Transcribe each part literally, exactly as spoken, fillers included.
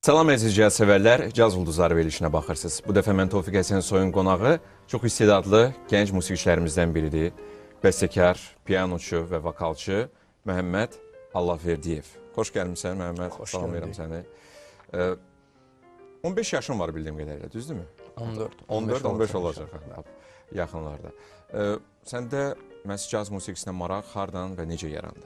Salam əziz caz sevərlər, Caz Ulduzları verilişinə baxırsınız. Bu dəfə mən Tofiq Həsən Soyun qonağı çox istedadlı gənc musiqiçilərimizdən biridir. Bəstəkar, pianoçu və vokalçı Məhəmməd Allahverdiyev. Xoş gəlmişsən Məhəmməd, salamlayıram səni. on beş yaşın var bildiyim qədərilə, düzdürmü? on dörd. on dörd on beş olacaq yaxınlarda. Səndə məhz caz musiqisinə maraq hardan və necə yarandı?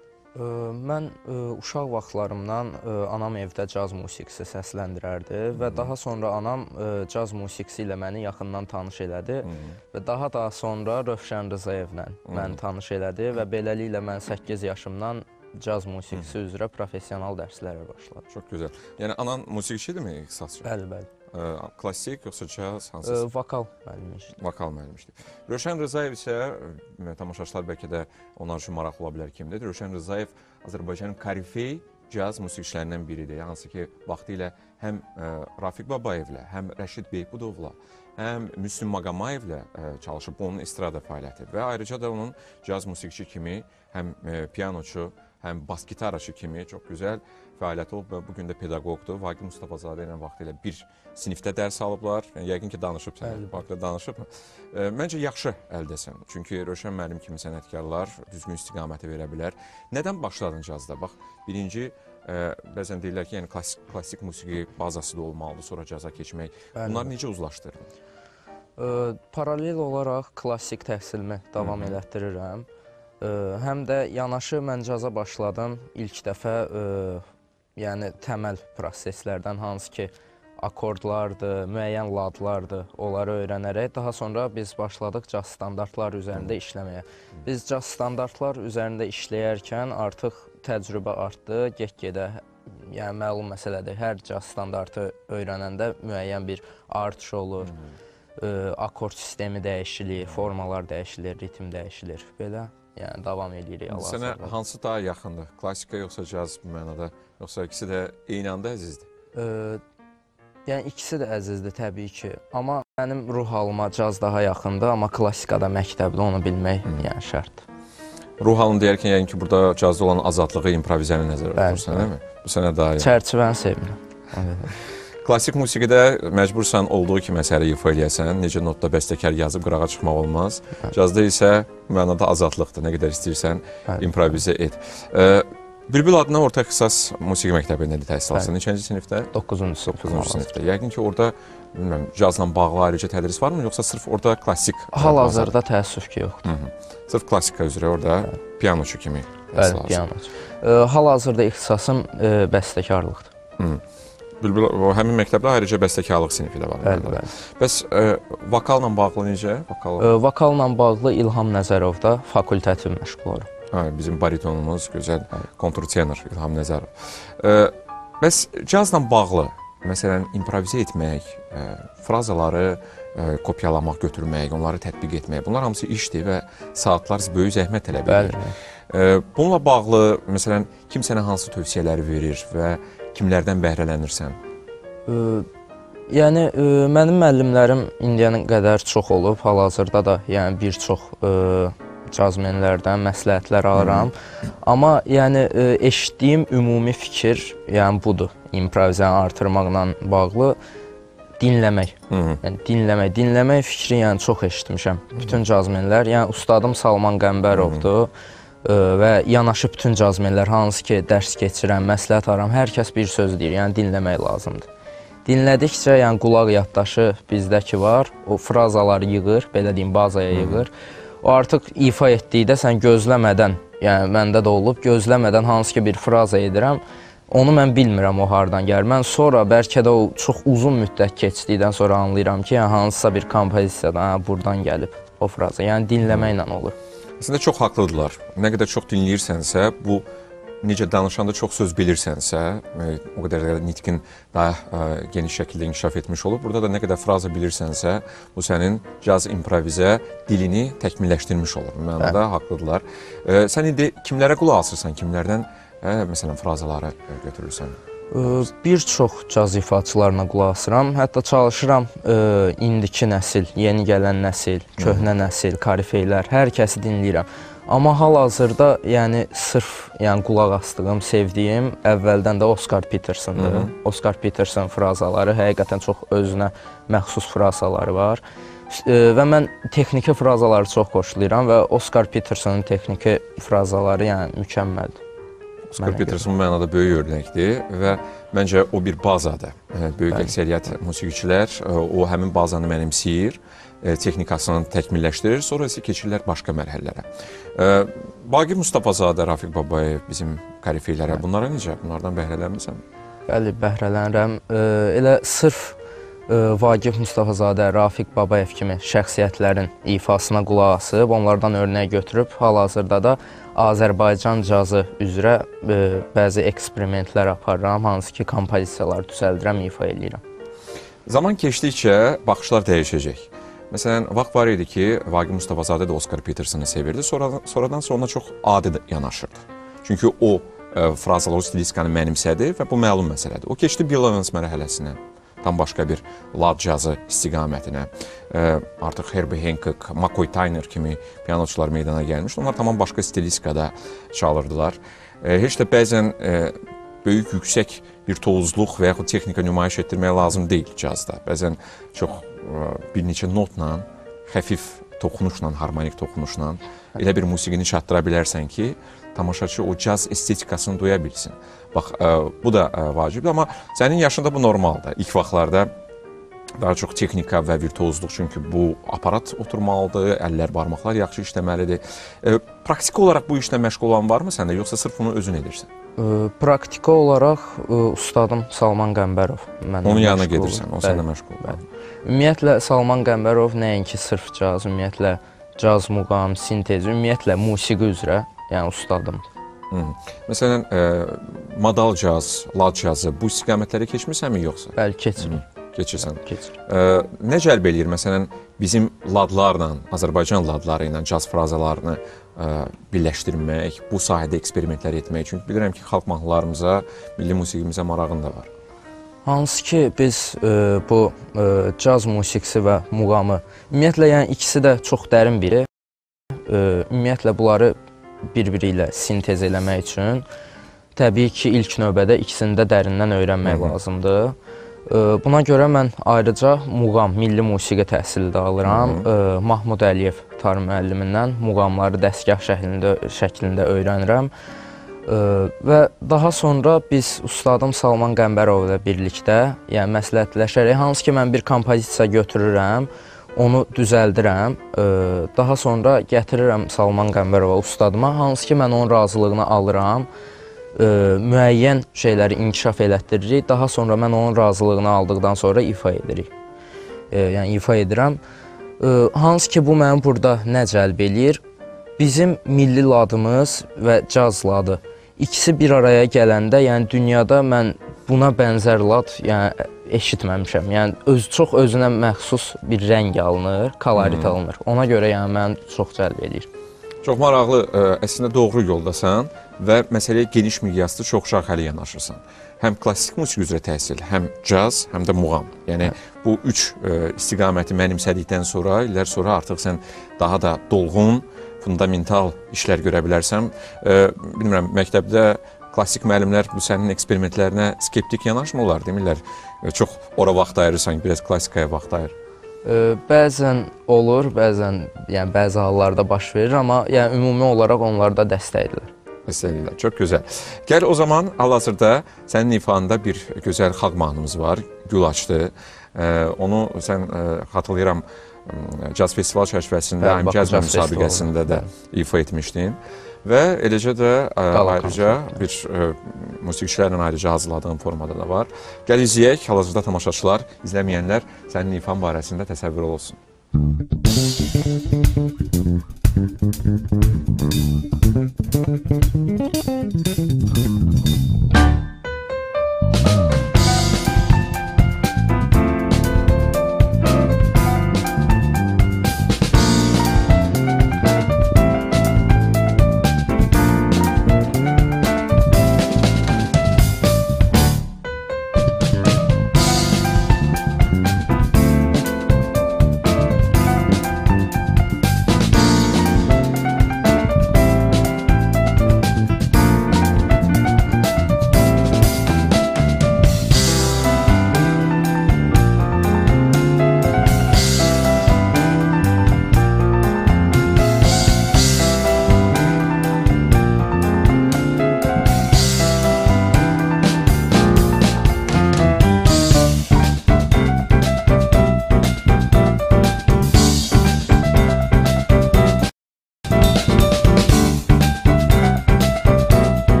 Mən uşaq vaxtlarımdan anam evdə caz musiqisi səsləndirərdi və daha sonra anam caz musiqisi ilə məni yaxından tanış elədi və daha daha sonra Rövşən Rızayevlə məni tanış elədi və beləliklə mən səkkiz yaşımdan caz musiqisi üzrə professional dərslərə başladım. Çox gözəl. Yəni anan musiqiçidirmi ixtisasca? Bəli, bəli. Klassik yoxsa caz hansısı? Vokal müəllimi işdir. Vokal müəllimişdir. Rövşən Rızayev isə, tamaşaçılar bəlkə də onlar üçün maraqlı ola bilər kimdir. Rövşən Rızayev Azərbaycanın korifey caz musiqiçilərindən biridir. Hansı ki, vaxtilə həm Rafiq Babayevlə, həm Rəşid Beypudovla, həm Müslüm Maqamayevlə çalışıb onun estrada fəaliyyəti və ayrıca da onun caz musiqiçi kimi, həm pianoçu, həm bas gitaraçı kimi çox gözəl fəaliyyəti olub və bugün də pedaqoqdur. Vaqif Mustafazadə ilə vaxtilə bir sinifdə dərs alıblar. Yəni, yəqin ki, danışıb sən, vaxtilə danışıb. Məncə, yaxşı əldəsən. Çünki Rövşən müəllim kimi sənətkarlar düzgün istiqaməti verə bilər. Nədən başladın cazda? Bax, birinci, bəzən deyirlər ki, yəni klassik musiqi bazası da olmalıdır, sonra caza keçmək. Bunları necə uzlaşdırdın? Paralel olaraq klassik təhsilimi davam elətdirirəm. Həm də yanaşı mən caza başladım ilk dəfə, yəni təməl proseslərdən, hansı ki, akordlardır, müəyyən ladlardır, onları öyrənərək. Daha sonra biz başladıq caz standartlar üzərində işləməyə. Biz caz standartlar üzərində işləyərkən artıq təcrübə artdı, get-gedə, yəni məlum məsələdir, hər caz standartı öyrənəndə müəyyən bir artış olur, akord sistemi dəyişilir, formalar dəyişilir, ritm dəyişilir, belə. Yəni, davam edirik. Sənə hansı daha yaxındır? Klassika yoxsa caz bu mənada? Yoxsa ikisi də eyni anda əzizdir? Yəni, ikisi də əzizdir təbii ki. Amma mənim ruh halıma caz daha yaxındır, amma klassikada məktəbdə onu bilmək yəni şərtdir. Ruh halını deyərkən, yəni ki, burada cazda olan azadlığı, improvizəni nəzərə tutursan, deyilmi? Bu sənə daha yaxın. Çərçivəni sevirəm. Klassik musiqidə məcbursan olduğu kimi əsəri ifa eləyəsən, necə notda bəstəkar yazıb qırağa çıxmaq olmaz. Cazda isə mənada azadlıqdır, nə qədər istəyirsən improvizə et. Bülbül adına orta ixtisas musiqi məktəbində təhsil alsan, neçənci sinifdə? doqquzuncu sinifdə. Yəqin ki, orada cazla bağlı ayrıca tədris varmı, yoxsa sırf orada klassik? Hal-hazırda təəssüf ki, yoxdur. Sırf klassika üzrə orada pianoçu kimi təhsil alsan. Bəli, pianoçu. Hal-hazırda ixtisasım bəstəkarlıqdır. Bülbül, həmin məktəbdə ayrıca bəstəkarlıq sinifi də var. Bəli, bəli. Bəs vokalla bağlı necə? Vokalla bağlı İlham Nəzərovda fakültəti məşğul olurum. Bizim baritonumuz, gözəl kontrtenor İlham Nəzərov. Bəs cazla bağlı, məsələn, improvizə etmək, frazaları kopyalamaq, götürmək, onları tətbiq etmək, bunlar hamısı işdir və saatlar böyük zəhmət tələb edir. Bununla bağlı, məsələn, kim sənə hansı tövsiyələri verir və kimlərdən bəhrələnirsən? Yəni, mənim müəllimlərim indiyənə qədər çox olub, hal-hazırda da yəni bir çox cazmenlərdən məsləhətlər alıram. Amma yəni eşitdiyim ümumi fikir yəni budur, improvizəni artırmaqla bağlı dinləmək. Yəni dinləmək, dinləmək fikri yəni çox eşitmişəm. Bütün cazmenlər, yəni ustadım Salman Qəmbərovdur və yanaşı bütün cazmenlər, hansı ki, dərs keçirəm, məsləhət aram, hər kəs bir söz deyir, yəni dinləmək lazımdır. Dinlədikcə, yəni qulaq yaddaşı bizdəki var, o frazaları yığır, belə deyim, bazaya yığır. O artıq ifa etdikdə sən gözləmədən, yəni məndə də olub, gözləmədən hansı ki bir fraza edirəm, onu mən bilmirəm o hardan gəlir. Mən sonra bəlkə də o çox uzun müddət keçdikdən sonra anlayıram ki, yəni hansısa bir kompozisiyadan buradan gəlib o fraza, yəni dinləməklə olur. Əslində çox haqlıdırlar. Nə qədər çox dinləyirsənsə, bu necə danışanda çox söz bilirsənsə, o qədər nitqin daha geniş şəkildə inkişaf etmiş olub. Burada da nə qədər fraza bilirsənsə, bu sənin caz improvizə dilini təkmilləşdirmiş olur. Mənada haqlıdırlar. Sən indi kimlərə qulaq asırsan, kimlərdən məsələn frazaları götürürsən? Bir çox caz ifaçılarına qulaq asıram. Hətta çalışıram indiki nəsil, yeni gələn nəsil, köhnə nəsil, korifeylər, hər kəsi dinləyirəm. Amma hal-hazırda, yəni sırf yəni qulaq asdığım, sevdiyim əvvəldən də Oscar Peterson'dır. Hı -hı. Oscar Peterson frazaları həqiqətən çox özünə məxsus frazaları var. E, və mən texniki frazaları çox xoşlayıram və Oscar Peterson'un texniki frazaları yəni mükəmməldir. Oscar Peterson bu mənada böyük örnəkdir və məncə o bir bazadır. Böyük Bəli. əksəriyyət musiqiçilər o həmin bazanı mənimsəyir, texnikasını təkmilləşdirir, sonra isə keçirlər başqa mərhələlərə. Baqir Mustafazadə, Rafiq Babayev, bizim korifeylərə, bunlara necə? Bunlardan bəhrələnmirsən? Bəli, bəhrələnirəm. Elə sırf Vaqif Mustafazadə, Rafiq Babayev kimi şəxsiyyətlərin ifasına qulaq asıb, onlardan örnək götürüb, hal-hazırda da Azərbaycan cazı üzrə e, bəzi eksperimentlər aparıram, hansı ki, kompozisiyalar düzəldirəm, ifa edirəm. Zaman keçdikcə baxışlar dəyişəcək. Məsələn, vaxt var idi ki, Vaqif Mustafazadə də Oscar Peterson'ı sevirdi, sonradan, sonradan sonra ona çox adi yanaşırdı. Çünki o e, frazalı, o stilistikanı mənimsədi və bu məlum məsələdir. O keçdi Bill Evans mərhələsinə, tam başqa bir lad cazı istiqamətinə. E, artıq Herbie Hancock, McCoy Tyner kimi pianoçular meydana gəlmişdi. Onlar tamam başqa stilistikada çalırdılar. E, heç də bəzən e, böyük, yüksək bir tozluq və yaxud texnika nümayiş etdirmək lazım deyil cazda. Bəzən çox e, bir neçə notla, xəfif toxunuşla, harmonik toxunuşla elə bir musiqini çatdıra bilərsən ki, tamaşaçı o caz estetikasını duya bilsin. Bax, ə, bu da ə, vacibdir, amma sənin yaşında bu normaldır. İlk vaxtlarda daha çox texnika və virtuozluq, çünki bu aparat oturmalıdır, əllər, barmaqlar yaxşı işləməlidir. E, praktiki olaraq bu işlə məşğul olan varmı səndə, yoxsa sırf bunu özün edirsən? E, praktiki olaraq e, ustadım Salman Qəmbərov. Onun yanına gedirsən, o səndə məşğul olur. Ümumiyyətlə, Salman Qəmbərov nəinki sırf caz, ümumiyyətlə caz, muğam, sintez, ümumiyyətlə musiqi üzrə, yəni ustadımdır. Hı. Məsələn, e, modal caz, lad cazı bu istiqamətlərə keçmirsənmi yoxsa? Bəli, keçirim. Keçirsən. Keçir. E, nə cəlb eləyir? Məsələn, bizim ladlarla, Azərbaycan ladları ilə caz frazalarını e, birləşdirmək, bu sahədə eksperimentlər etmək. Çünki bilirəm ki, xalq mahnılarımıza, milli musiqimizə marağın da var. Hansı ki, biz e, bu e, caz musiqisi və muğamı, ümumiyyətlə, yəni ikisi də çox dərin biri. E, ümumiyyətlə, bunları bir-biri ilə sintez eləmək üçün təbii ki, ilk növbədə ikisini də dərindən öyrənmək Hı -hı. lazımdır. Buna görə mən ayrıca muğam, milli musiqi təhsili də alıram. Hı -hı. Mahmud Əliyev tar müəllimindən muğamları dəstgah şəklində, şəklində öyrənirəm. Və daha sonra biz ustadım Salman Qəmbərov ilə birlikdə, yəni məsləhətləşərək, hansı ki, mən bir kompozisiya götürürəm, onu düzəldirəm, daha sonra gətirirəm Salman Qəmbərova ustadıma, hansı ki, mən onun razılığını alıram, müəyyən şeyləri inkişaf elətdiririk, daha sonra mən onun razılığını aldıqdan sonra ifa edirik. Yəni, ifa edirəm. Hansı ki, bu mənim burada nə cəlb eləyir? Bizim milli ladımız və caz ladı, ikisi bir araya gələndə, yəni dünyada mən buna bənzər lad, yəni eşitməmişəm. Yəni öz çox özünə məxsus bir rəng alınır, kolorit hmm. alınır. Ona görə yəni mən çox cəlb eləyir. Çox maraqlı, ə, əslində doğru yoldasan və məsələyə geniş miqyaslı çox şaxəli yanaşırsan. Həm klassik musiqi üzrə təhsil, həm caz, həm də muğam. Yəni hə. bu üç ə, istiqaməti mənimsədikdən sonra, illər sonra artıq sən daha da dolğun, fundamental işlər görə bilərsən. Ə, bilmirəm, məktəbdə klassik müəllimlər bu sənin eksperimentlərinə skeptik yanaşmırlar, demirlər. Çox ora vaxt ayırırsan, biraz klassikaya vaxt ayır. Ə, bəzən olur, bəzən, yəni bəzi hallarda baş verir, amma yəni ümumi olaraq onlar da dəstəkdirlər. Dəstəkdirlər, çox gözəl. Gəl o zaman hal-hazırda sənin ifanda bir gözəl xalq mahnımız var, Gül açdı. Ə, onu sən ə, xatırlayıram, Caz Festival çərçivəsində, Həm Caz müsabiqəsində də ifa etmişdin. Və eləcə də ə, ayrıca bir ə, musiqiçilərlə ayrıca hazırladığın formada da var. Gəl izləyək, hal-hazırda tamaşaçılar, izləməyənlər sənin ifan barəsində təsəvvür olsun.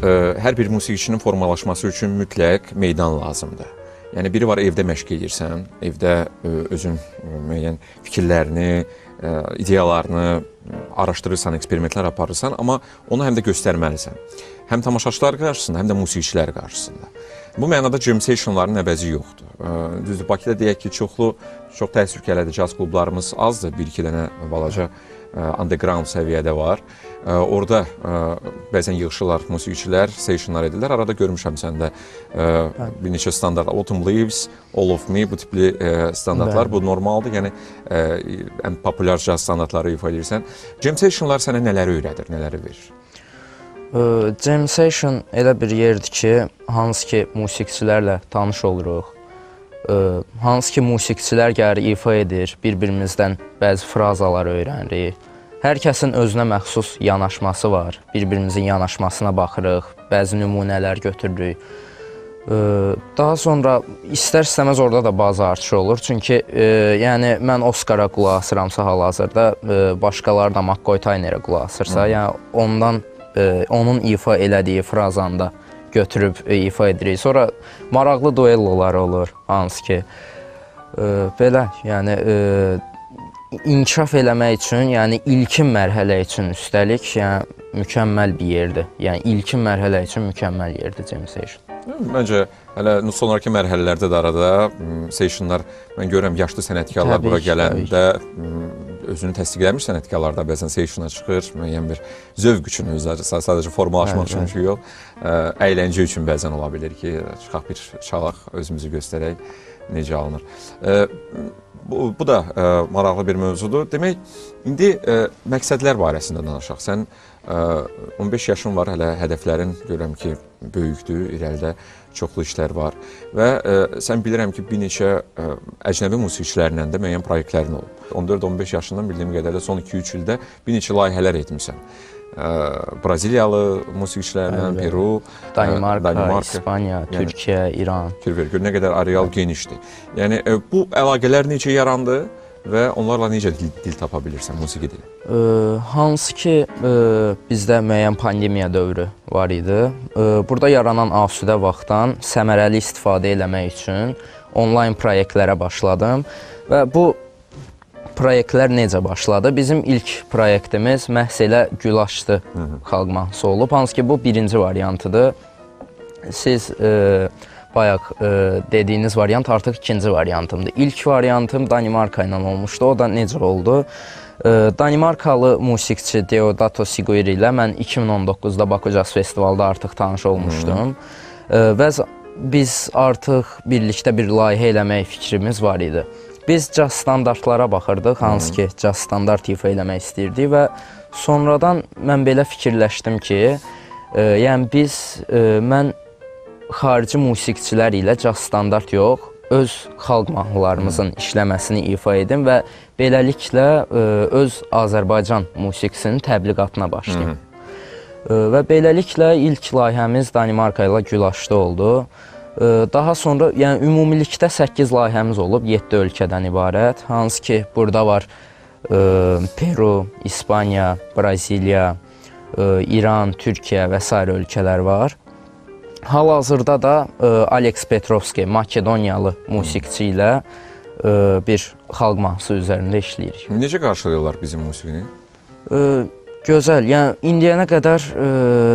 hər bir musiqiçinin formalaşması üçün mütləq meydan lazımdır. Yəni biri var evdə məşq edirsən, evdə özün müəyyən fikirlərini, ideyalarını araşdırırsan, eksperimentlər aparırsan, amma onu həm də göstərməlisən. Həm tamaşaçılar qarşısında, həm də musiqiçilər qarşısında. Bu mənada jam sessionların əvəzi yoxdur. Düzdür, Bakıda deyək ki, çoxlu, çox təəssüf ki, elədir, caz klublarımız azdır, bir-iki dənə balaca underground səviyyədə var. Orada bəzən yığışırlar musiqiçilər, sessionlar edirlər. Arada görmüşəm səndə bir neçə standart, Autumn Leaves, All of Me, bu tipli standartlar, bu normaldır. Yəni, ən populyar caz standartları ifa edirsən. Jam sessionlar sənə nələri öyrədir, nələri verir? Jam session elə bir yerdir ki, hansı ki musiqiçilərlə tanış oluruq, hansı ki musiqiçilər gəlir ifa edir, bir-birimizdən bəzi frazalar öyrənirik. Hər kəsin özünə məxsus yanaşması var, bir-birimizin yanaşmasına baxırıq, bəzi nümunələr götürürük. Daha sonra istər-istəməz orada da bazı artışı olur, çünki yəni mən Oscara qulaq asıramsa hal-hazırda, başqaları da McCoy Tynerə qulaq asırsa, yəni ondan onun ifa elədiyi frazanda götürüb ifa edirik. Sonra maraqlı duellolar olur, hansı ki, belə, yəni, inkişaf eləmək üçün, yəni ilkin mərhələ üçün üstəlik, yəni, mükəmməl bir yerdir. Yəni, ilkin mərhələ üçün mükəmməl yerdir jam session. Məncə, hələ sonraki mərhələlərdə də arada sessionlar, mən görürəm, yaşlı sənətkarlar bura gələndə özünü təsdiqləmiş sənətkarlarda bəzən sessiona çıxır, müəyyən bir zövq üçün, sadəcə formalaşmaq üçün ki, yox, əyləncə üçün bəzən ola bilir ki, çıxaq bir çalaq, özümüzü göstərək, necə alınır. Bu da maraqlı bir mövzudur. Demək, indi məqsədlər barəsində danışaq. Sən on beş yaşın var, hələ hədəflərin görürəm ki, böyükdür, irəlidə çoxlu işlər var və sən bilirəm ki, bir neçə əcnəbi musiqiçilərlə də müəyyən proyektlərin olub. on dörd on beş yaşından bildiyim qədərlə son iki üç ildə bir neçə layihələr etmişsən. Braziliyalı musiqiçilərlə, Peru, Danimarka, İspanya, Türkiyə, İran. Gör, nə qədər areal genişdir. Yəni, bu əlaqələr necə yarandı və onlarla necə dil tapa bilirsən, musiqi dili? Hansı ki, bizdə müəyyən pandemiya dövrü var idi. Burada yaranan asudə vaxtdan səmərəli istifadə eləmək üçün onlayn proyektlərə başladım və bu proyektlər necə başladı? Bizim ilk proyektimiz məhz elə Gülaşdı xalq mahnısı olub. Hansı ki, bu birinci variantıdır. Siz e, bayaq e, dediyiniz variant artıq ikinci variantımdır. İlk variantım Danimarka ilə olmuşdu. O da necə oldu? E, Danimarkalı musiqiçi Deodato Siguiri ilə mən iki min on doqquzda Baku Jazz Festivalda artıq tanış olmuşdum. E, və biz artıq birlikdə bir layihə eləmək fikrimiz var idi. Biz caz standartlara baxırdıq, hansı ki, caz standart ifa eləmək istəyirdik və sonradan mən belə fikirləşdim ki, e, yəni biz, e, mən xarici musiqiçilər ilə caz standart yox, öz xalq mahnılarımızın işləməsini ifa edim və beləliklə e, öz Azərbaycan musiqisinin təbliğatına başlayım. E, və beləliklə ilk layihəmiz Danimarka ilə Gülaşdı oldu. Daha sonra, yəni ümumilikdə səkkiz layihəmiz olub, yeddi ölkədən ibarət. Hansı ki, burada var e, Peru, İspanya, Braziliya, e, İran, Türkiyə və s. ölkələr var. Hal-hazırda da e, Alex Petrovski, Makedoniyalı musiqiçi ilə e, bir xalq mahnısı üzərində işləyirik. Necə qarşılayırlar bizim musiqini? E, gözəl, yəni indiyənə qədər e,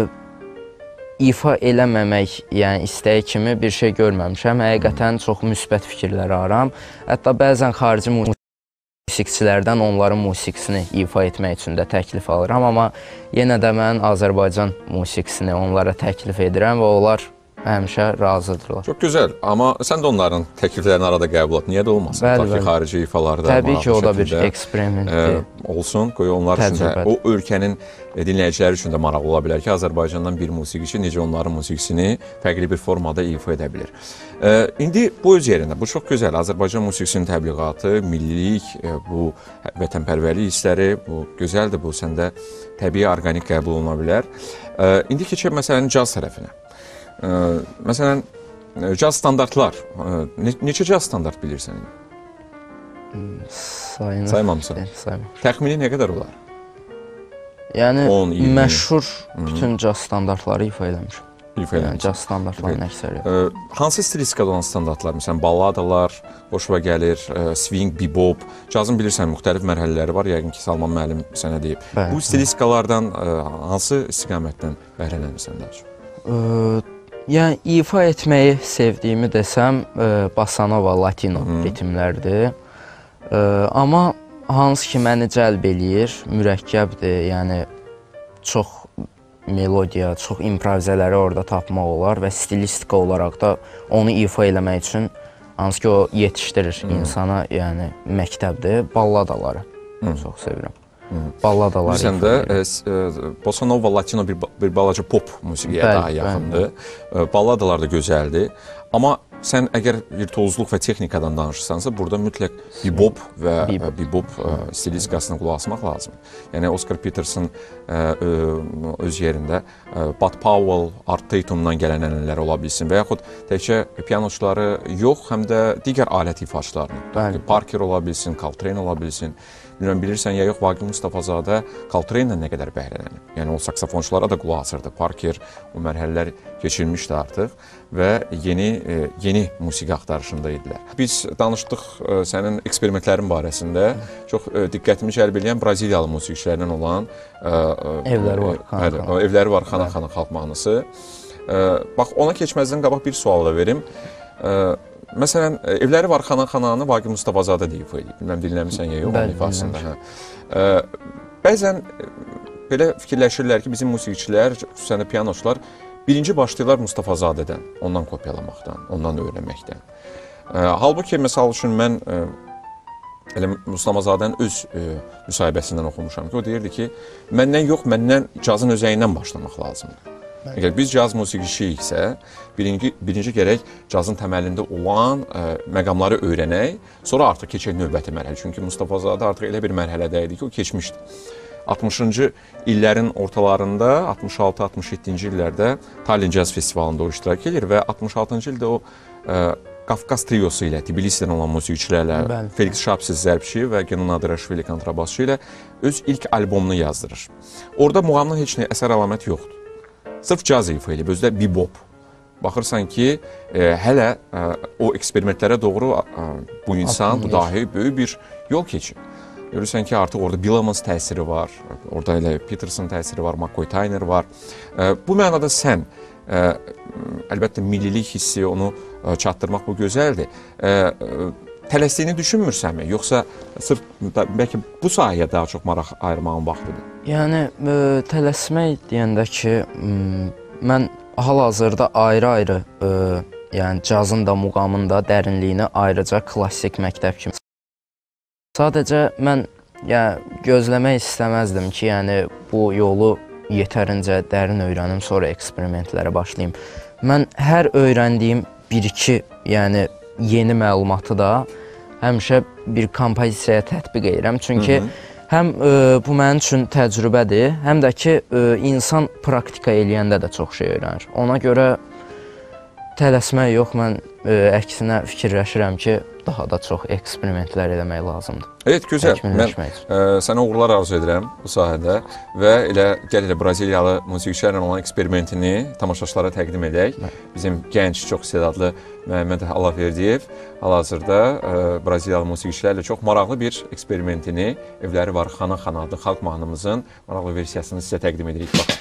ifa eləməmək, yəni istəyi kimi bir şey görməmişəm. Həqiqətən çox müsbət fikirlər aram. Hətta bəzən xarici musiqiçilərdən onların musiqisini ifa etmək üçün də təklif alıram. Amma yenə də mən Azərbaycan musiqisini onlara təklif edirəm və onlar həmişə razıdırlar. Çox gözəl, amma sən də onların təkliflərini arada qəbul et. Niyə də olmasın? Bəli, bəli. Xarici ifalarda təbii ki, o da bir eksperimentdir. Olsun, qoy onlar üçün də, o ölkənin dinləyiciləri üçün də maraqlı ola bilər ki, Azərbaycandan bir musiqiçi necə onların musiqisini fərqli bir formada ifa edə bilir. İndi bu öz yerində, bu çox gözəl. Azərbaycan musiqisinin təbliğatı, millilik, bu vətənpərvərlik hissləri, bu gözəldir, bu səndə təbii, orqanik qəbul oluna bilər. İndi keçək məsələnin caz tərəfinə. Məsələn, caz standartlar, neçə caz standart bilirsən? Sayın. Saymamısan. Saymam. Təxmini nə qədər olar? Yəni on, iyirmi. məşhur bütün caz standartları ifa eləmişəm. İfa Yəni eləmişəm. caz standartlarının əksəriyyəti. Ə, hansı stilistikada olan standartlar? Məsələn, balladalar, xoşuma gəlir, ə, swing, bebop. Cazın bilirsən, müxtəlif mərhələləri var. Yəqin ki, Salman müəllim sənə deyib. Bəli. Bu stilistikalardan ə, hansı istiqamətdən bəhrələnirsən daha çox? Ə, yəni ifa etməyi sevdiyimi desəm, ə, bossa-nova, latino ritmlərdir. Ə, amma hansı ki məni cəlb eləyir, mürəkkəbdir, yəni çox melodiya, çox improvizələri orada tapmaq olar və stilistika olaraq da onu ifa eləmək üçün hansı ki o yetişdirir insana, yəni məktəbdir, balladaları çox sevirəm. Balladaları. Bilirsən də, bossa nova, latino bir, bir balaca pop musiqiyə Bəli, daha yaxındır. Bəli. Balladalar da gözəldir. Amma sən əgər virtuozluq və texnikadan danışırsansa, burada mütləq bebop və bebop, bebop stilistikasına qulaq asmaq lazımdır. Yəni, Oscar Peterson öz yerində Bud Powell, Art Tatum'dan gələn ənənələr ola bilsin və yaxud təkcə pianoçuları yox, həm də digər alət ifaçılarını. Parker ola bilsin, Coltrane ola bilsin. Bilmirəm, bilirsən ya yox, Vaqif Mustafazadə Coltrane-lə nə qədər bəhrələnib. Yəni, o saksafonçulara da qulaq asırdı. Parker o mərhələlər keçirmişdi artıq və yeni, yeni musiqi axtarışında idilər. Biz danışdıq sənin eksperimentlərin barəsində. Çox diqqətimi cəlb edən Braziliyalı musiqiçilərdən olan Evləri var, Xana Xana. Evləri var, Xana Xana xalq mahnısı. Bax, ona keçməzdən qabaq bir sual da verim. Məsələn, Evləri var, Xana Xananı Vaqif Mustafazadə deyib edib. Bilməm, dinləmirsən ya yox, onun ifasında. Bəzən belə fikirləşirlər ki, bizim musiqiçilər, xüsusən də pianoçular, birinci başlayırlar Mustafazadədən, ondan kopyalamaqdan, ondan öyrənməkdən. Halbuki, məsəl üçün, mən elə Mustafazadənin öz müsahibəsindən oxumuşam ki, o deyirdi ki, məndən yox, məndən cazın özəyindən başlamaq lazımdır. Əgər biz caz musiqiçiyiksə, birinci, birinci gərək cazın təməlində olan ə, məqamları öyrənək, sonra artıq keçək növbəti mərhələ. Çünki Mustafazadə artıq elə bir mərhələdə idi ki, o keçmişdi. altmışıncı illərin ortalarında, altmış altı altmış yeddinci illərdə Tallinn Jazz Festivalında o iştirak edir və altmış altıncı ildə o ə, Qafqaz triosu ilə, Tbilisidən olan musiqiçilərlə, Bəli. Felix Şapsiz zərbçi və Genon Adraşvili kontrabasçı ilə öz ilk albomunu yazdırır. Orada muğamdan heç nə əsər əlamət yoxdur. Sırf caz ifa eləyib, özü də bebop. Baxırsan ki, e, hələ e, o eksperimentlərə doğru e, bu insan, bu dahi böyük bir yol keçir. Görürsən ki, artıq orada Bill Evans təsiri var, orada elə Peterson təsiri var, McCoy Tyner var. E, bu mənada sən, e, əlbəttə millilik hissi, onu e, çatdırmaq bu gözəldir. E, e, Tələsdiyini düşünmürsənmi? Yoxsa sırf bəlkə bu sahəyə daha çox maraq ayırmağın vaxtıdır? Yəni, ə, tələsmək deyəndə ki, ə, mən hal-hazırda ayrı-ayrı, ə, yəni cazın da, muğamın da dərinliyini ayrıca klassik məktəb kimi. Sadəcə mən yəni, gözləmək istəməzdim ki, yəni bu yolu yetərincə dərin öyrənim, sonra eksperimentlərə başlayayım. Mən hər öyrəndiyim bir-iki, yəni yeni məlumatı da həmişə bir kompozisiyaya tətbiq edirəm. Çünki Hı -hı. həm e, bu mənim üçün təcrübədir, həm də ki e, insan praktika eləyəndə də çox şey öyrənir. Ona görə tələsmək yox, mən e, əksinə fikirləşirəm ki, daha da çox eksperimentlər eləmək lazımdır. Evet, gözəl. Mən ə, sənə uğurlar arzu edirəm bu sahədə və elə gəl elə Braziliyalı musiqiçilərlə olan eksperimentini tamaşaçılara təqdim edək. Bizim gənc, çox istedadlı Məhəmməd Allahverdiyev hal-hazırda ə, Braziliyalı musiqiçilərlə çox maraqlı bir eksperimentini Evləri var, Xana Xana adlı xalq mahnımızın maraqlı versiyasını sizə təqdim edirik. Baxın.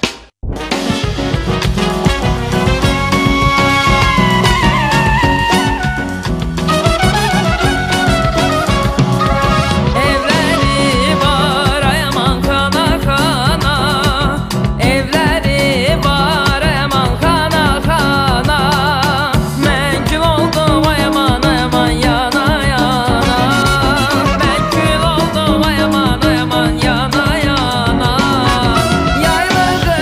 Yana yana, yaylığı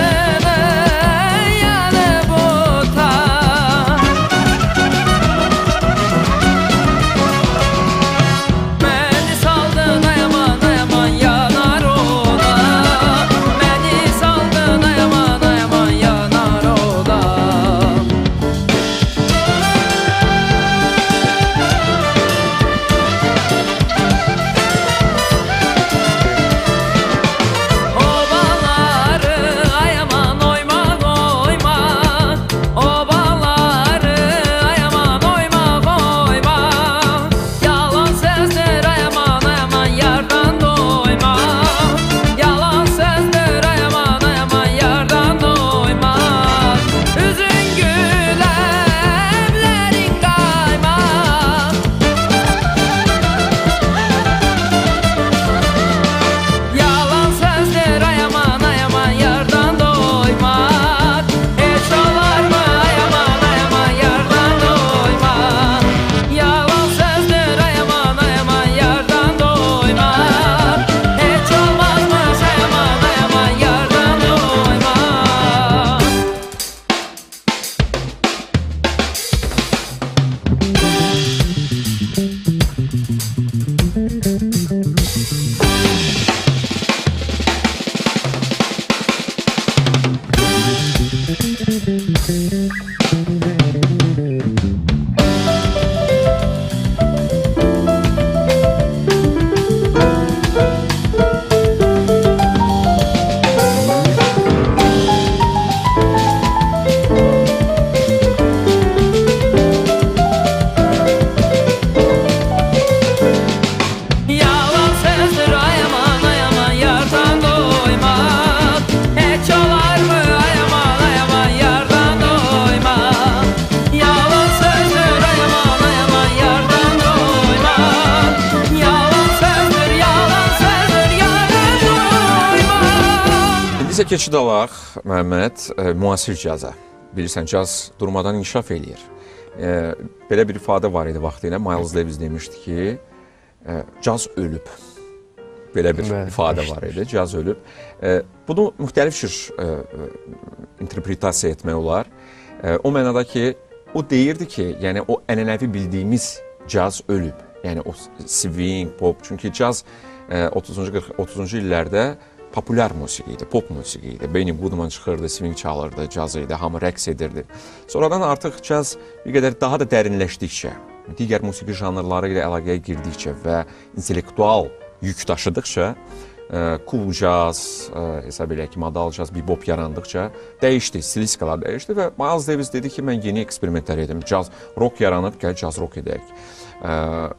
Bizə keçid alaq, Məhəmməd, e, müasir caza. Bilirsən, caz durmadan inkişaf eləyir. E, belə bir ifadə var idi vaxtilə. Miles Davis demişdi ki, e, caz ölüb. Belə bir Bəli, ifadə var idi, caz ölüb. E, bunu müxtəlif cür e, interpretasiya etmək olar. E, o mənada ki, o deyirdi ki, yəni o ənənəvi bildiyimiz caz ölüb. Yəni o swing, pop. Çünki caz e, otuzuncu illərdə populyar musiqi idi, pop musiqi idi. Benny Goodman çıxırdı, swing çalırdı, caz idi, hamı rəqs edirdi. Sonradan artıq caz bir qədər daha da dərinləşdikcə, digər musiqi janrları ilə əlaqəyə girdikcə və intellektual yük daşıdıqca, e, cool caz, e, hesab eləyək ki, modal caz, bebop yarandıqca dəyişdi, stilistikalar dəyişdi və Miles Davis dedi ki, mən yeni eksperimentlər edim. Caz, rock yaranıb, gəl caz rock edək. E,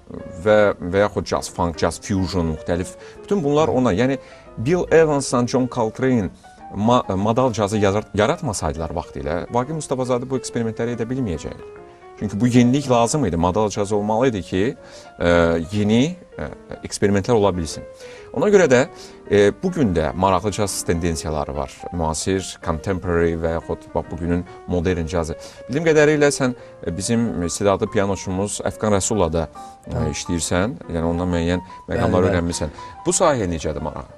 və, və yaxud jazz funk, jazz fusion, müxtəlif, bütün bunlar ona, yəni Bill Evans'la John Coltrane ma modal cazı yaratmasaydılar vaxtilə, Vaqif Mustafazadə bu eksperimentləri edə bilməyəcəkdi. Çünki bu yenilik lazım idi, modal caz olmalı idi ki, e, yeni e, eksperimentlər ola bilsin. Ona görə də e, bugün də maraqlı caz tendensiyaları var. Müasir, contemporary və yaxud bugünün modern cazı. Bildiyim qədərilə sən e, bizim istedadlı pianoçumuz Əfqan Rəsulla da e, işləyirsən, yəni ondan müəyyən məqamlar öyrənmirsən. Bu sahəyə necədir marağı?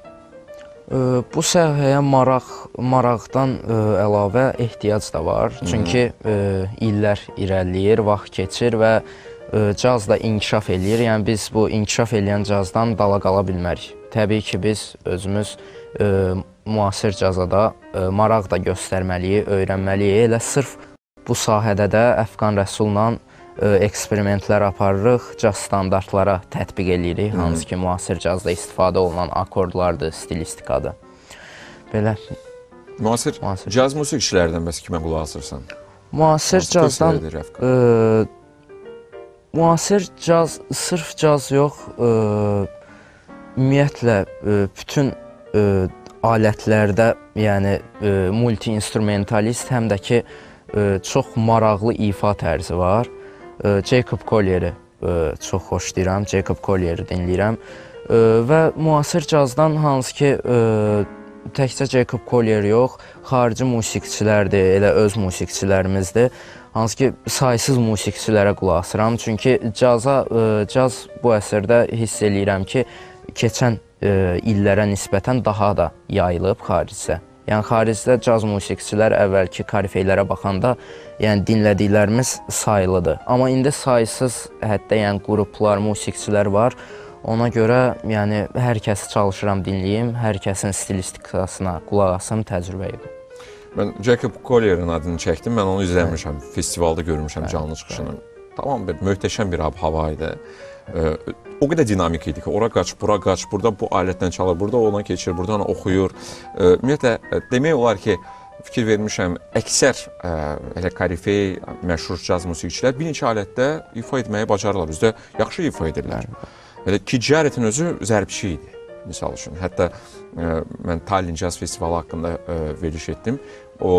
Bu sahəyə maraq, maraqdan ə, əlavə ehtiyac da var. Çünki ə, illər irəliləyir, vaxt keçir və ə, caz da inkişaf eləyir. Yəni biz bu inkişaf eləyən cazdan dala qala bilmərik. Təbii ki, biz özümüz ə, müasir caza da ə, maraq da göstərməliyik, öyrənməliyik. Elə sırf bu sahədə də Əfqan Rəsulla eksperimentlər aparırıq, caz standartlara tətbiq eləyirik, hmm. hansı ki, müasir cazda istifadə olunan akordlardır, stilistikadır. Belə. Müasir, müasir. Caz musiqiçilərdən bəs kimə qulaq asırsan? Müasir cazdan, e, müasir caz, sırf caz yox, e, ümumiyyətlə e, bütün e, alətlərdə, yəni e, multi-instrumentalist, həm də ki, e, çox maraqlı ifa tərzi var. Jacob Collier'i çox xoşlayıram, Jacob Collier'i dinləyirəm və müasir cazdan hansı ki, təkcə Jacob Collier yox, xarici musiqiçilərdir, elə öz musiqiçilərimizdir. Hansı ki, saysız musiqiçilərə qulaq asıram, çünki caza, caz bu əsrdə hiss eləyirəm ki, keçən illərə nisbətən daha da yayılıb xaricdə. Yəni, xaricdə caz musiqiçilər əvvəlki korifeylərə baxanda yəni, dinlədiklərimiz sayılıdır. Amma indi saysız hətta yəni, qruplar, musiqiçilər var. Ona görə yəni, hər kəsi çalışıram dinləyim, hər kəsin stilistikasına qulaq asım, təcrübə edim. Mən Jacob Collier'in adını çəkdim, mən onu izləmişəm, evet. Festivalda görmüşəm evet, canlı çıxışını. Evet. Tamam, bir möhtəşəm bir hava idi. Ee, o qədər dinamik idi ki, ora qaç, bura qaç, burada bu alətdən çalır, burada ona keçir, buradan oxuyur. Ee, ümumiyyətlə, demək olar ki, fikir vermişəm, əksər ə, elə korifey, məşhur caz musiqiçilər bir neçə alətdə ifa etməyi bacarırlar, bizdə yaxşı ifa edirlər. Elə Kid Jarrett'in özü zərbçi idi, misal üçün. Hətta ə, mən Tallinn Caz Festivalı haqqında ə, veriliş etdim. O,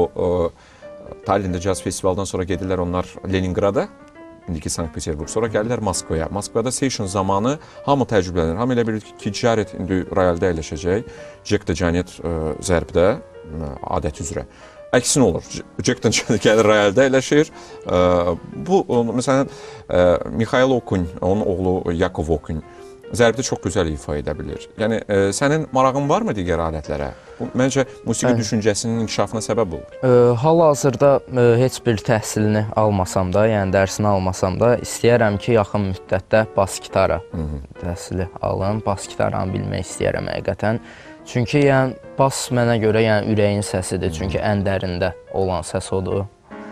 ə, Tallinn'də caz festivaldan sonra gedirlər onlar Leningrada, indiki Sankt-Peterburg, sonra gəlirlər Moskvaya. Moskvada session zamanı hamı təcrübələnir. Hamı elə bilir ki, Kid Jarrett indi royalda əyləşəcək, Jack de Janet ə, zərbdə, ə, adəti üzrə. Əksin olur, Jack de Janet gəlir royalda əyləşir. Ə, bu, onu, məsələn, ə, Mikhail Okun, onun oğlu Yakov Okun, zərbdə çox gözəl ifa edə bilir. Yəni, ə, sənin marağın varmı digər alətlərə? Bu, məncə, musiqi Bəli. düşüncəsinin inkişafına səbəb olur. E, Hal-hazırda e, heç bir təhsilini almasam da, yəni dərsini almasam da, istəyərəm ki, yaxın müddətdə bas gitara Hı -hı. təhsili alım, bas gitaranı bilmək istəyərəm həqiqətən. Çünki yəni, bas mənə görə yəni, ürəyin səsidir, Hı -hı. çünki ən dərində olan səs odur.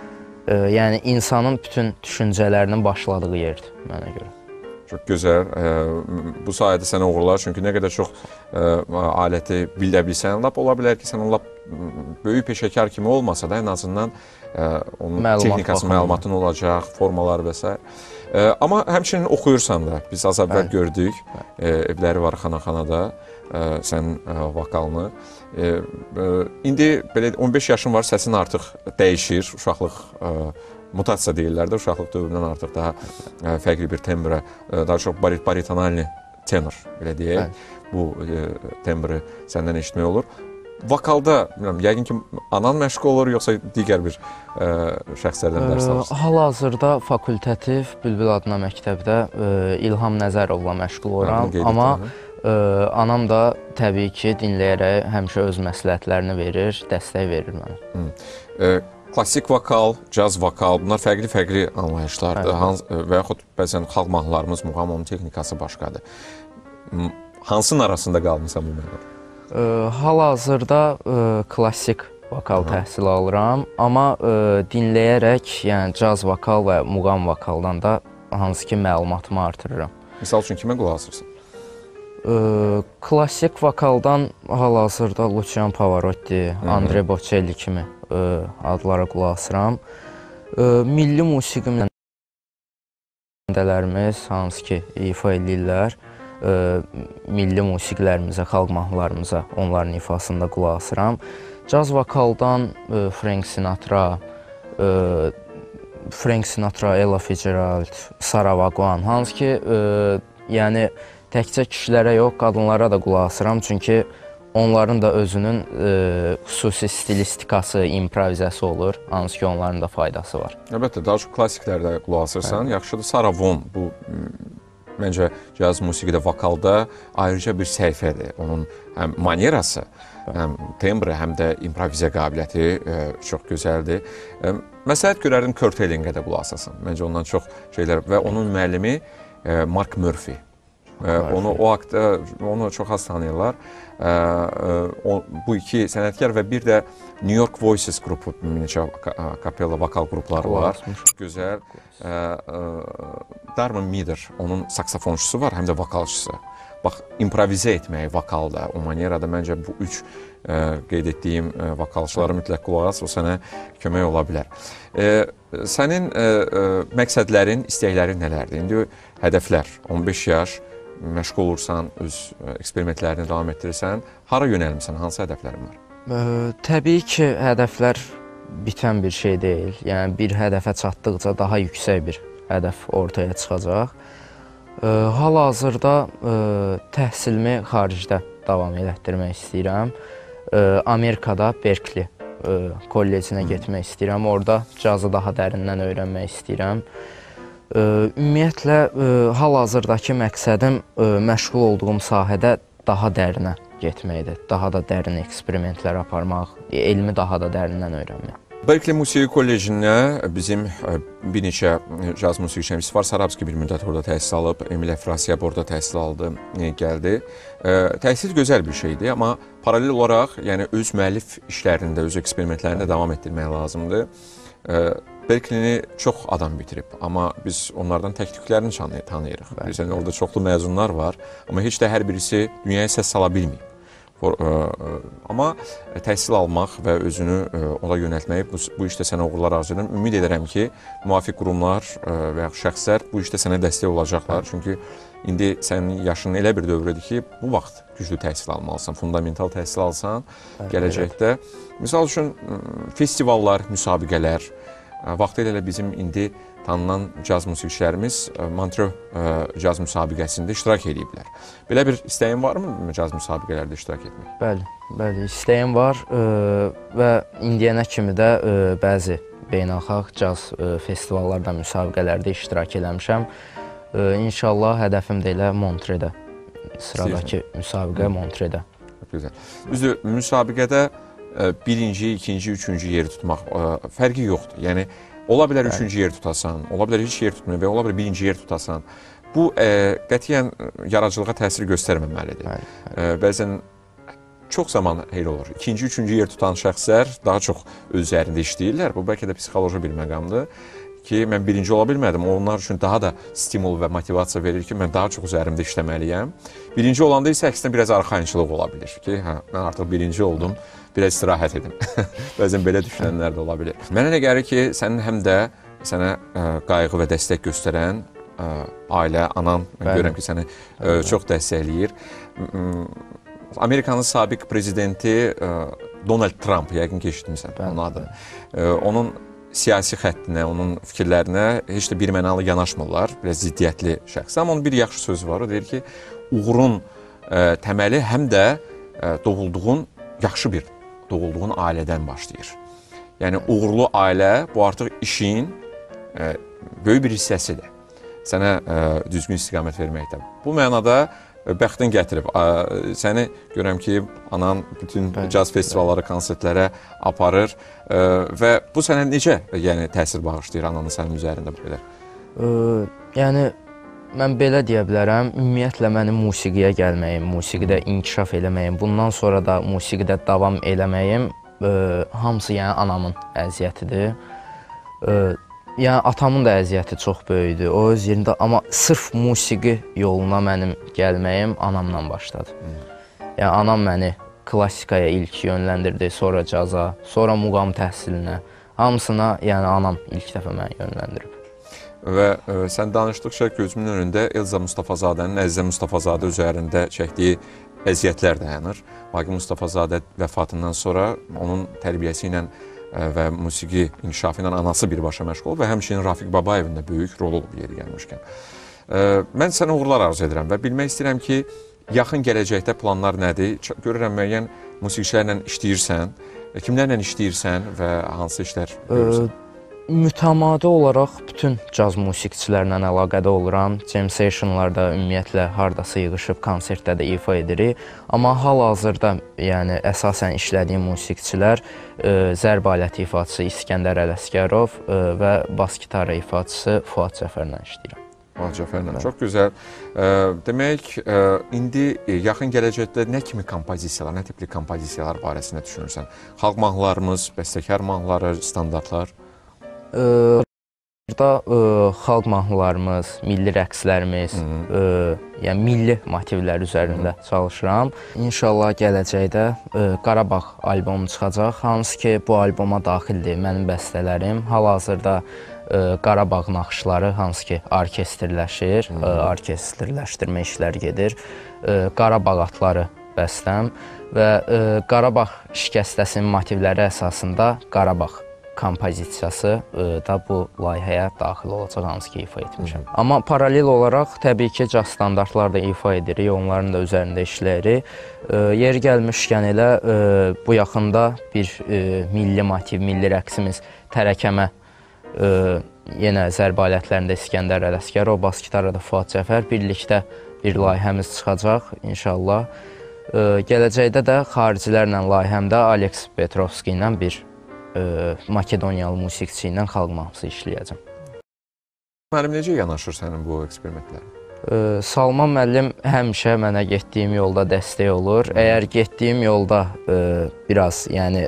e, yəni insanın bütün düşüncələrinin başladığı yerdir mənə görə. Çox gözəl. Bu sayədə sənə uğurlar. Çünki nə qədər çox aləti bilə bilsən, lap ola bilər ki, sən lap böyük peşəkar kimi olmasa da, ən azından onun texnikası, məlumatın olacaq, formalar və s. Amma həmçinin oxuyursan da, biz az əvvəl gördük, evləri var xana-xanada, sən vokalını. İndi belə on beş yaşın var, səsin artıq dəyişir, uşaqlıq mutasiya deyirlər də, uşaqlıq dövründən artıq daha fərqli bir tembrə, daha çox baritonalni tenor, belə deyək, bu tembri səndən eşitmək olur. Vokalda, yəqin ki, anan məşğul olur, yoxsa digər bir şəxslərdən dərs alırsan? Hal-hazırda fakultativ Bülbül adına məktəbdə İlham Nəzərovla məşğul oluram, amma anam da təbii ki, dinləyərək həmişə öz məsləhətlərini verir, dəstək verir mənə. Klassik vokal, caz vokal, bunlar fərqli-fərqli anlayışlardır və yaxud bəzən xalq mahnılarımız, muğam, onun texnikası başqadır. Hansının arasında qalmısan bu mənada? Hal-hazırda klassik vokal təhsil alıram, amma dinləyərək, yəni caz vokal və muğam vokaldan da hansı ki məlumatımı artırıram. Misal üçün kimə qulaq asırsan? Klassik vokaldan hal-hazırda Luciano Pavarotti, Andre Bocelli kimi adlara qulaq asıram. Milli musiqi nümayəndələrimiz hansı ki ifa edirlər, milli musiqilərimizə, xalq mahnılarımıza onların ifasında qulaq asıram. Caz vokaldan Frank Sinatra, Frank Sinatra, Ella Fitzgerald, Sarah Vaughan, hansı ki yəni təkcə kişilərə yox, qadınlara da qulaq asıram, çünki onların da özünün xüsusi stilistikası, improvizəsi olur, hansı ki onların da faydası var. Əlbəttə, daha çox klassiklərdə qulaq asırsan, yaxşıdır. Sarah Vaughan, bu məncə caz musiqidə, vokalda ayrıca bir səhifədir. Onun həm manierası, həm tembri, həm də improvizə qabiliyyəti çox gözəldir. Məsləhət görərdim Kurt Ellingə də qulaq asasan. Məncə ondan çox şeylər və onun müəllimi Mark Murphy. Onu o haqda, onu çox az tanıyırlar. Bu iki sənətkar və bir də New York Voices qrupu, bir neçə kapella vokal qrupları var. Gözəl. Darman Mider, onun saksafonçusu var, həm də vokalçısı. Bax, improvizə etməyi vokalda, o manierada məncə bu üç qeyd etdiyim vokalçıları mütləq qulaq as, o sənə kömək ola bilər. Sənin məqsədlərin, istəklərin nələrdir? İndi hədəflər, on beş yaş, məşğul olursan, öz eksperimentlərini davam etdirirsən, hara yönəlmirsən, hansı hədəflərin var? Təbii ki, hədəflər bitən bir şey deyil. Yəni, bir hədəfə çatdıqca daha yüksək bir hədəf ortaya çıxacaq. Hal-hazırda təhsilimi xaricdə davam elətdirmək istəyirəm. Amerikada Berkeley kollecinə getmək istəyirəm. Orada cazı daha dərindən öyrənmək istəyirəm. Ümumiyyətlə, hal-hazırdakı məqsədim məşğul olduğum sahədə daha dərinə getməkdir. Daha da dərin eksperimentlər aparmaq, elmi daha da dərindən öyrənmək. Berkeley Musiqi Kollecinə bizim bir neçə caz musiqiçimiz var. Sarabski bir müddət orada təhsil alıb, Emil Efrasiyab orada təhsil aldı, gəldi. Təhsil gözəl bir şeydir, amma paralel olaraq yəni öz müəllif işlərində, öz eksperimentlərində davam etdirmək lazımdır. Berkeley-ni çox adam bitirib, amma biz onlardan tək-tüklərini tanıyırıq. Bilirsən, orada çoxlu məzunlar var, amma heç də hər birisi dünyaya səs sala bilməyib. Amma təhsil almaq və özünü ona yönəltmək, bu işdə sənə uğurlar arzu edirəm. Ümid edirəm ki, müvafiq qurumlar və yaxud şəxslər bu işdə sənə dəstək olacaqlar. Çünki indi sənin yaşın elə bir dövrüdür ki, bu vaxt güclü təhsil almalısan, fundamental təhsil alsan, gələcəkdə. Misal üçün, festivallar, müsabiqələr, vaxtı ilə bizim indi tanınan caz musiqiçilərimiz Montreux caz müsabiqəsində iştirak ediblər. Belə bir istəyin varmı caz müsabiqələrdə iştirak etmək? Bəli, bəli, istəyim var və indiyənə kimi də bəzi beynəlxalq caz festivallarda, müsabiqələrdə iştirak eləmişəm. İnşallah hədəfim də elə Montredə, sıradakı müsabiqə Montredə. Gözəl. Düzdür, müsabiqədə birinci, ikinci, üçüncü yeri tutmaq fərqi yoxdur. Yəni, ola bilər üçüncü yer tutasan, ola bilər heç yer tutmuyor və ola bilər birinci yer tutasan. Bu, qətiyyən yaradıcılığa təsir göstərməməlidir. Bəzən çox zaman elə olur. İkinci, üçüncü yer tutan şəxslər daha çox öz üzərində işləyirlər. Bu bəlkə də psixoloji bir məqamdır ki, mən birinci ola bilmədim. Onlar üçün daha da stimul və motivasiya verir ki, mən daha çox üzərimdə işləməliyəm. Birinci olanda isə əksinə biraz arxayınçılıq ola bilir ki, hə, mən artıq birinci oldum, biraz istirahət edim. Bəzən belə düşünənlər də ola bilir. Mənə elə gəlir ki, sənin həm də sənə ə, qayğı və dəstək göstərən ə, ailə, anan, mən görürəm ki, səni ə, çox dəstəkləyir. Amerikanın sabiq prezidenti ə, Donald Trump, yəqin ki, eşitmisən onun adını. Ə, onun siyasi xəttinə, onun fikirlərinə heç də bir mənalı yanaşmırlar. Biraz ziddiyyətli şəxs. Amma onun bir yaxşı sözü var. O deyir ki, uğurun ə, təməli həm də ə, doğulduğun, yaxşı bir doğulduğun ailədən başlayır. Yəni, uğurlu ailə bu artıq işin ə, böyük bir hissəsidir. Sənə ə, düzgün istiqamət verməkdə. Bu mənada bəxtin gətirib. Səni görəm ki, anan bütün caz festivalları, konsertlərə aparır və bu sənə necə yəni, təsir bağışlayır ananın sənin üzərində bu qədər? Yəni, mən belə deyə bilərəm, ümumiyyətlə mənim musiqiyə gəlməyim, musiqidə inkişaf eləməyim, bundan sonra da musiqidə davam eləməyim, hamısı yəni anamın əziyyətidir. Yəni, atamın da əziyyəti çox böyükdür, o öz yerində, amma sırf musiqi yoluna mənim gəlməyim anamla başladı. Yəni, anam məni klassikaya ilk yönləndirdi, sonra caza, sonra muğam təhsilinə, hamısına yəni anam ilk dəfə məni yönləndirib. Və ə, sən danışdıqca gözümün önündə Elza Mustafazadənin Əzizə Mustafazadə üzərində çəkdiyi əziyyətlər dayanır. Vaqif Mustafazadə vəfatından sonra onun tərbiyəsi ilə və musiqi inkişafı ilə anası birbaşa məşğul olub və həmçinin Rafiq Babayevin də böyük rolu olub yeri gəlmişkən. Mən sənə uğurlar arzu edirəm və bilmək istəyirəm ki, yaxın gələcəkdə planlar nədir? Görürəm, müəyyən musiqiçilərlə işləyirsən, kimlərlə işləyirsən və hansı işlər görürsən? Mütəmadi olaraq bütün caz musiqiçilərlə əlaqədə oluram. Jam sessionlarda ümumiyyətlə hardasa yığışıb konsertdə də ifa edirik. Amma hal-hazırda yəni əsasən işlədiyim musiqiçilər zərb aləti ifaçısı İskəndər Ələsgərov və bas gitara ifaçısı Fuad Cəfərlə işləyirəm. Fuad Cəfərlə, çox gözəl. Demək, indi yaxın gələcəkdə nə kimi kompozisiyalar, nə tipli kompozisiyalar barəsində düşünürsən? Xalq mahnılarımız, bəstəkar mahnıları, standartlar? Burada xalq mahnılarımız, milli rəqslərimiz, yəni milli motivlər üzərində çalışıram. İnşallah gələcəkdə Qarabağ albomu çıxacaq, hansı ki bu alboma daxildir mənim bəstələrim. Hal-hazırda Qarabağ naxışları, hansı ki orkestrləşir, orkestrləşdirmə işləri gedir. Qarabağ atları bəstəm və Qarabağ şikəstəsinin motivləri əsasında Qarabağ kompozisiyası da bu layihəyə daxil olacaq, hansı ki ifa etmişəm. Amma paralel olaraq təbii ki caz standartlar da ifa edirik, onların da üzərində işləyirik. Yeri gəlmişkən elə bu yaxında bir milli motiv, milli rəqsimiz Tərəkəmə yenə zərb alətlərində İskəndər Ələsgərov, bas gitarada Fuad Cəfər birlikdə bir layihəmiz çıxacaq inşallah. Gələcəkdə də xaricilərlə layihəmdə Aleks Petrovski ilə bir Makedoniyalı musiqiçi ilə xalq mahnısı işləyəcəm. Müəllim necə yanaşır sənin bu eksperimentlərə? Salman müəllim həmişə mənə getdiyim yolda dəstək olur. Əgər getdiyim yolda biraz, yəni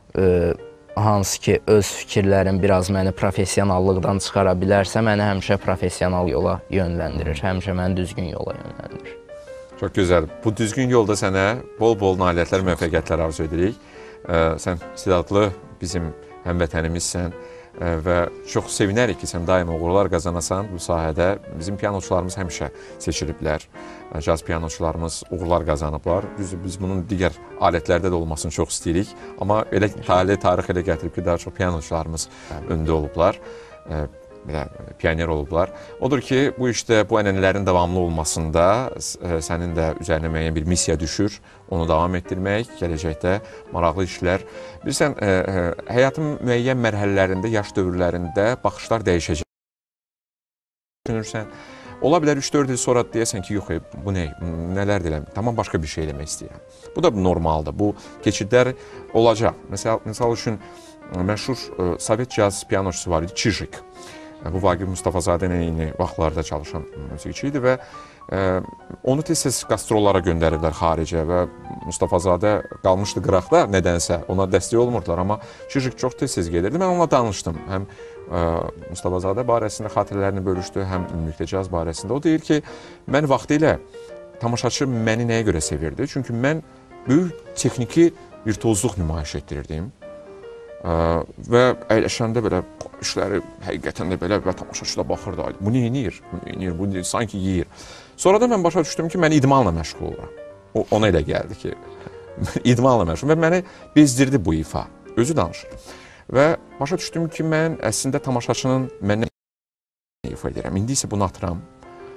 hansı ki öz fikirlərim biraz məni professionallıqdan çıxara bilərsə, məni həmişə professional yola yönləndirir. Həmişə məni düzgün yola yönləndirir. Çox gözəl. Bu düzgün yolda sənə bol-bol nailiyyətlər, müvəffəqiyyətlər arzu edirik. Sən istedadlı bizim həmvətənimizsən və çox sevinərik ki, sən daima uğurlar qazanasan bu sahədə. Bizim pianoçularımız həmişə seçiliblər, caz pianoçularımız uğurlar qazanıblar. Düzdür, biz bunun digər alətlərdə də olmasını çox istəyirik. Amma elə tali, tarix elə gətirib ki, daha çox pianoçularımız öndə olublar, belə pioner olublar. Odur ki, bu işdə bu ənənələrin davamlı olmasında sənin də üzərinə müəyyən bir missiya düşür. Onu davam etdirmək, gələcəkdə maraqlı işlər. Bilirsən, həyatın müəyyən mərhələlərində, yaş dövrlərində baxışlar dəyişəcək. Düşünürsən, ola bilər üç dörd il sonra deyəsən ki, yox, bu nə, nələr deyiləm, tamam başqa bir şey eləmək istəyirəm. Bu da normaldır, bu keçidlər olacaq. Məsəl üçün, məşhur Sovet caz pianoçusu var idi, Çijik. Bu Vaqif Mustafazadə ilə eyni vaxtlarda çalışan musiqiçi idi və ə, onu tez-tez qastrollara göndəriblər xaricə və Mustafazadə qalmışdı qıraqda nədənsə, ona dəstək olmurdular, amma Şıjıq çox tez-tez gedirdi. Mən onunla danışdım, həm ə, Mustafazadə barəsində xatirələrini bölüşdü, həm ümumilikdə caz barəsində. O deyir ki, mən vaxtilə tamaşaçı məni nəyə görə sevirdi? Çünki mən böyük texniki virtuozluq nümayiş etdirirdim. Ə, və əyləşəndə belə işləri həqiqətən də belə və tamaşaçı da baxırdı. Bu nə edir? Bu nə edir? Bu nə, sanki yeyir. Sonra da mən başa düşdüm ki, mən idmanla məşğul oluram. O, ona elə gəldi ki, idmanla məşğul və məni bezdirdi bu ifa. Özü danışır. Və başa düşdüm ki, mən əslində tamaşaçının məndən ifa edirəm. İndi isə bunu atıram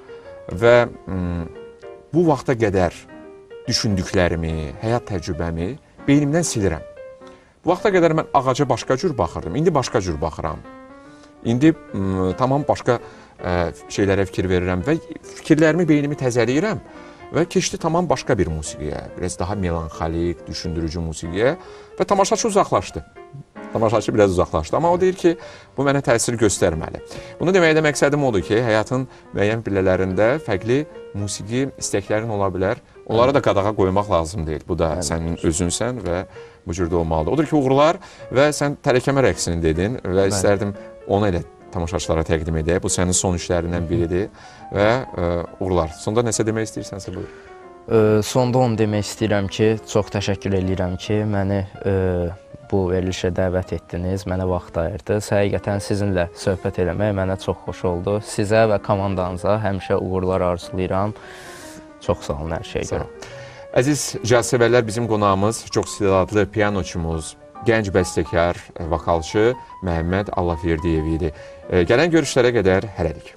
və m, bu vaxta qədər düşündüklərimi, həyat təcrübəmi beynimdən silirəm. Bu vaxta qədər mən ağaca başqa cür baxırdım, indi başqa cür baxıram. İndi m, tamam başqa ə, şeylərə fikir verirəm və fikirlərimi, beynimi təzələyirəm və keçdi tamam başqa bir musiqiyə, biraz daha melanxolik, düşündürücü musiqiyə və tamaşaçı uzaqlaşdı. Tamaşaçı biraz uzaqlaşdı, amma o deyir ki, bu mənə təsir göstərməli. Bunu deməkdə məqsədim odur ki, həyatın müəyyən pillələrində fərqli musiqi istəklərin ola bilər. Onları da qadağa qoymaq lazım deyil. Bu da sənin özünsən və bu cürdə olmalıdır. Odur ki, uğurlar və sən tərəkəmə rəqsini dedin və istərdim onu elə tamaşaçılara təqdim edək. Bu sənin son işlərindən biridir və ə, uğurlar. Sonda nəsə demək istəyirsənsə buyur. Ə, sonda onu demək istəyirəm ki, çox təşəkkür edirəm ki, məni ə, bu verilişə dəvət etdiniz, mənə vaxt ayırdınız. Həqiqətən sizinlə söhbət eləmək mənə çox xoş oldu. Sizə və komandanıza həmişə uğurlar arzulayıram. Çox sağ olun hər şeyə görə. Əziz cazsevərlər, bizim qonağımız çox istedadlı pianoçumuz, gənc bəstəkar, vokalçı Məhəmməd Allahverdiyev idi. Gələn görüşlərə qədər hələlik.